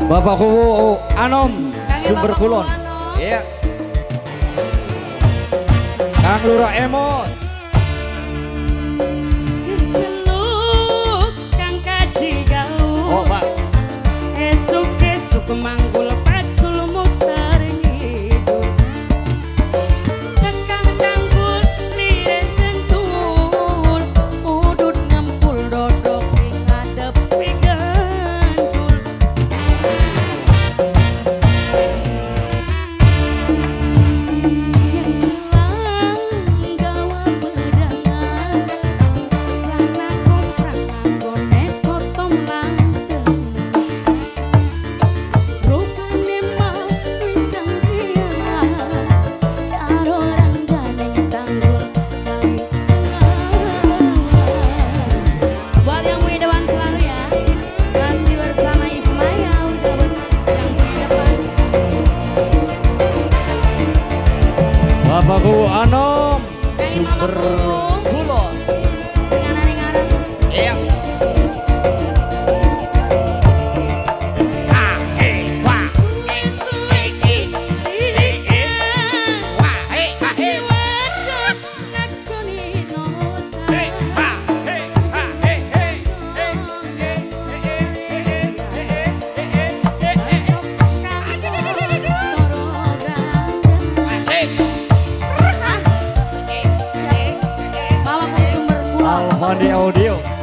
Bapak Kuwu Anom Sumber Kulon. Iya. Kang Lurah Emon. Celuk Kang Kaji Galuh. Oh, Pak. Esuk-esuk manggul pacul muter ngidul. Kakang tanggul liren centul. Udut ngempul dodok ing ngadepi gandul. Yen ilang gawa bedangan. Celana komprak anggone cotong langgeng. Rupane mah wis janjian karo ranggane tanggul kali. Buat yang punya depan selalu ya, masih bersama Ismail Dawud yang punya depan. Bapak Kuwu Anom Kang Sumber Imam Kulon. Senganan yang ngaran. Iya. Alfandi Audio.